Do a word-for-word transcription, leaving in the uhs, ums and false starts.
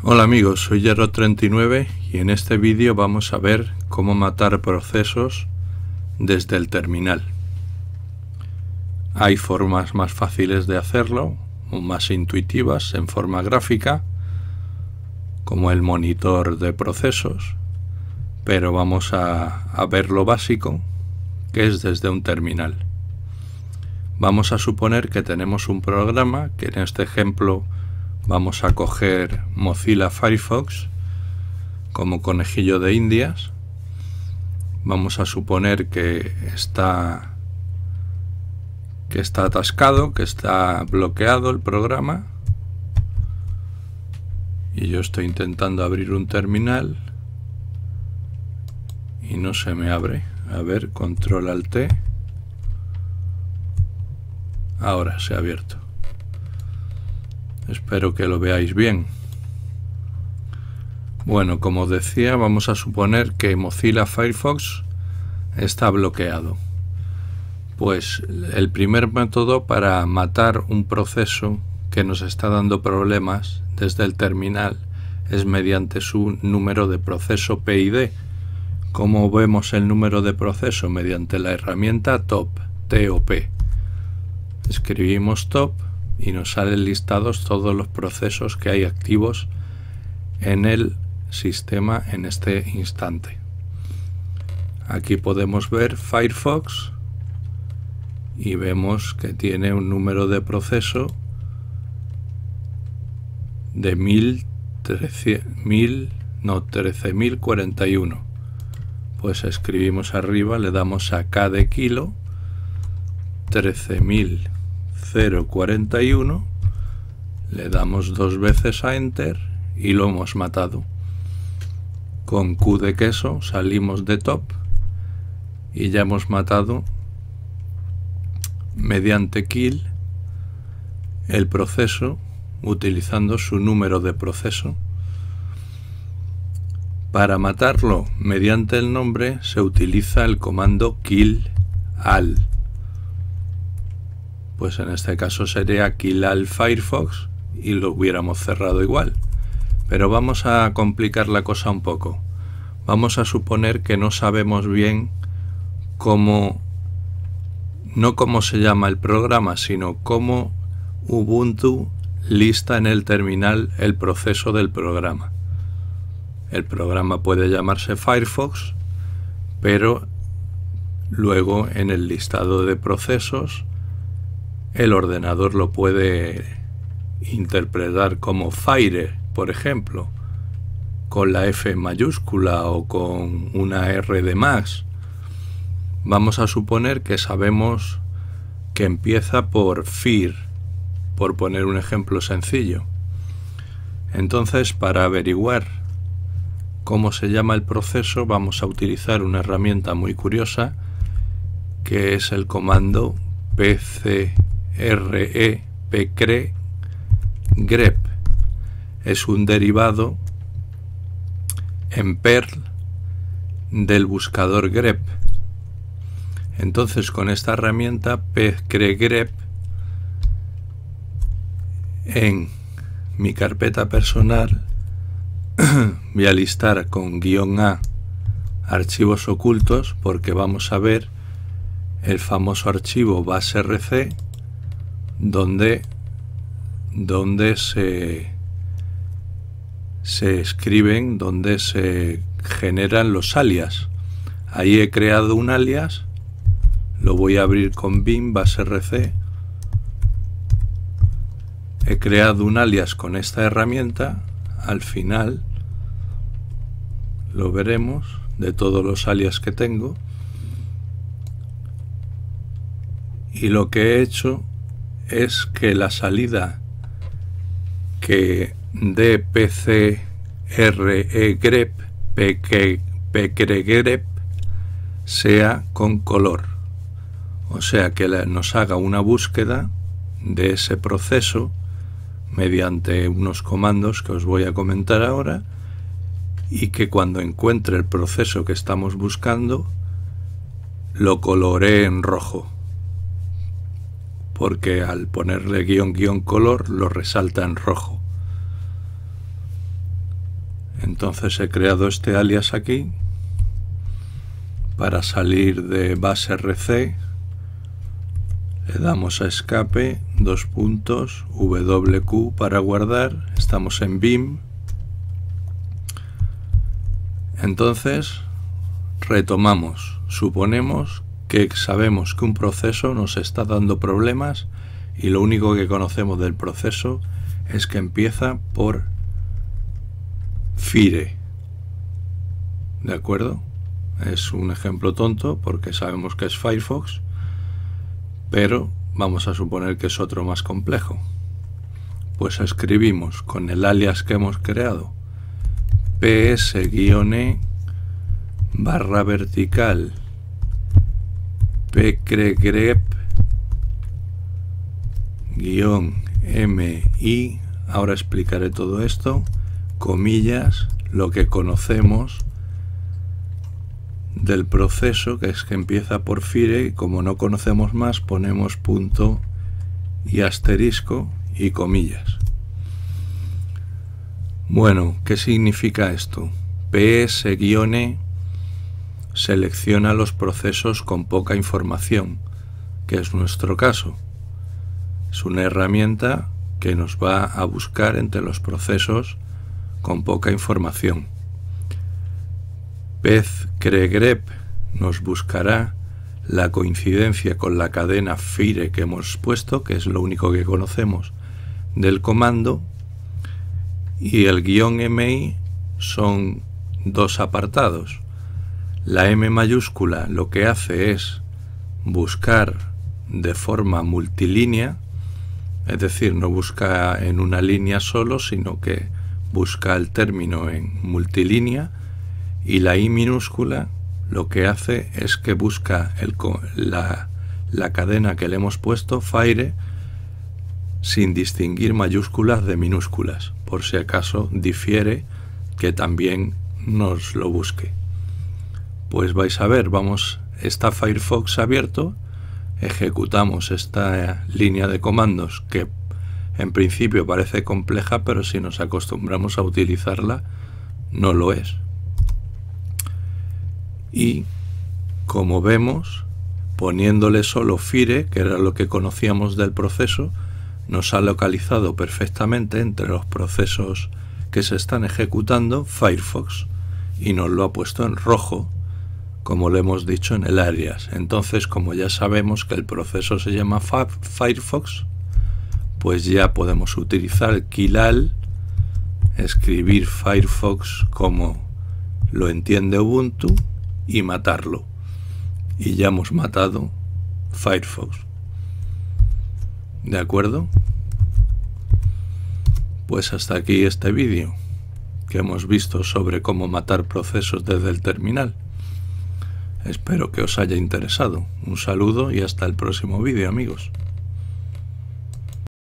Hola amigos, soy Yerro treinta y nueve y en este vídeo vamos a ver cómo matar procesos desde el terminal. Hay formas más fáciles de hacerlo o más intuitivas en forma gráfica, como el monitor de procesos, pero vamos a, a ver lo básico, que es desde un terminal. Vamos a suponer que tenemos un programa, que en este ejemplo vamos a coger Mozilla Firefox como conejillo de indias. Vamos a suponer que está que está atascado, que está bloqueado el programa, y yo estoy intentando abrir un terminal y no se me abre. A ver, control alt T. Ahora se ha abierto. Espero que lo veáis bien. Bueno, como decía, vamos a suponer que Mozilla Firefox está bloqueado. Pues el primer método para matar un proceso que nos está dando problemas desde el terminal es mediante su número de proceso P I D. ¿Cómo vemos el número de proceso? Mediante la herramienta top, T O P. Escribimos top y nos salen listados todos los procesos que hay activos en el sistema en este instante. Aquí podemos ver Firefox y vemos que tiene un número de proceso de mil trece mil cuarenta y uno. Pues escribimos arriba, le damos a K de kilo, trece mil cuarenta y uno, le damos dos veces a Enter y lo hemos matado. Con Q de queso salimos de top y ya hemos matado mediante kill el proceso utilizando su número de proceso. Para matarlo mediante el nombre se utiliza el comando kill all. Pues en este caso sería kill all Firefox y lo hubiéramos cerrado igual. Pero vamos a complicar la cosa un poco. Vamos a suponer que no sabemos bien cómo, no cómo se llama el programa, sino cómo Ubuntu lista en el terminal el proceso del programa. El programa puede llamarse Firefox, pero luego en el listado de procesos el ordenador lo puede interpretar como Fire, por ejemplo, con la F mayúscula o con una R de más. Vamos a suponer que sabemos que empieza por Fire, por poner un ejemplo sencillo. Entonces, para averiguar cómo se llama el proceso, vamos a utilizar una herramienta muy curiosa, que es el comando pcre pcre grep. Es un derivado en Perl del buscador grep. Entonces, con esta herramienta pcre grep, en mi carpeta personal voy a listar con guión A archivos ocultos, porque vamos a ver el famoso archivo basrc donde, donde se, se escriben, donde se generan los alias. Ahí he creado un alias, lo voy a abrir con bin basrc. He creado un alias con esta herramienta. Al final lo veremos, de todos los alias que tengo, y lo que he hecho es que la salida que de pcre grep pcre grep sea con color, o sea que nos haga una búsqueda de ese proceso mediante unos comandos que os voy a comentar ahora, y que cuando encuentre el proceso que estamos buscando lo coloree en rojo, porque al ponerle guión guión color lo resalta en rojo. Entonces he creado este alias aquí. Para salir de base rc le damos a escape, dos puntos, W Q para guardar, estamos en Vim. Entonces retomamos, suponemos que sabemos que un proceso nos está dando problemas y lo único que conocemos del proceso es que empieza por Fire, ¿de acuerdo? Es un ejemplo tonto porque sabemos que es Firefox, pero vamos a suponer que es otro más complejo. Pues escribimos con el alias que hemos creado ps-e barra vertical pcregrep guión mi, ahora explicaré todo esto, comillas, lo que conocemos del proceso, que es que empieza por Fire, y como no conocemos más ponemos punto y asterisco y comillas. Bueno, ¿qué significa esto? ps-e selecciona los procesos con poca información, que es nuestro caso. Es una herramienta que nos va a buscar entre los procesos con poca información. pcregrep nos buscará la coincidencia con la cadena Fire que hemos puesto, que es lo único que conocemos del comando, y el guión mi son dos apartados. La M mayúscula lo que hace es buscar de forma multilínea, es decir, no busca en una línea solo, sino que busca el término en multilínea, y la I minúscula lo que hace es que busca el, la, la cadena que le hemos puesto, Fire, sin distinguir mayúsculas de minúsculas, por si acaso difiere, que también nos lo busque. Pues vais a ver, vamos, está Firefox abierto, ejecutamos esta línea de comandos que en principio parece compleja, pero si nos acostumbramos a utilizarla no lo es. Y como vemos, poniéndole solo Fire, que era lo que conocíamos del proceso, nos ha localizado perfectamente entre los procesos que se están ejecutando Firefox y nos lo ha puesto en rojo, como lo hemos dicho en el alias. Entonces, como ya sabemos que el proceso se llama Firefox, pues ya podemos utilizar el killal, escribir Firefox como lo entiende Ubuntu y matarlo. Y ya hemos matado Firefox. ¿De acuerdo? Pues hasta aquí este vídeo que hemos visto sobre cómo matar procesos desde el terminal. Espero que os haya interesado. Un saludo y hasta el próximo vídeo, amigos.